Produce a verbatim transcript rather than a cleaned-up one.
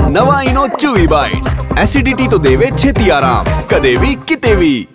ਨਵਾਂ Eno ਚੂਈ bites acidity ਤੋਂ ਦੇਵੇ ਛੇਤੀ ਆਰਾਮ, ਕਦੇ ਵੀ ਕਿਤੇ ਵੀ।